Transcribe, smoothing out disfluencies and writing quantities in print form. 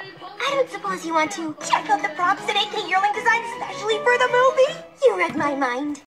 I don't suppose you want to check out the props that AK Yearling designed especially for the movie? You read my mind.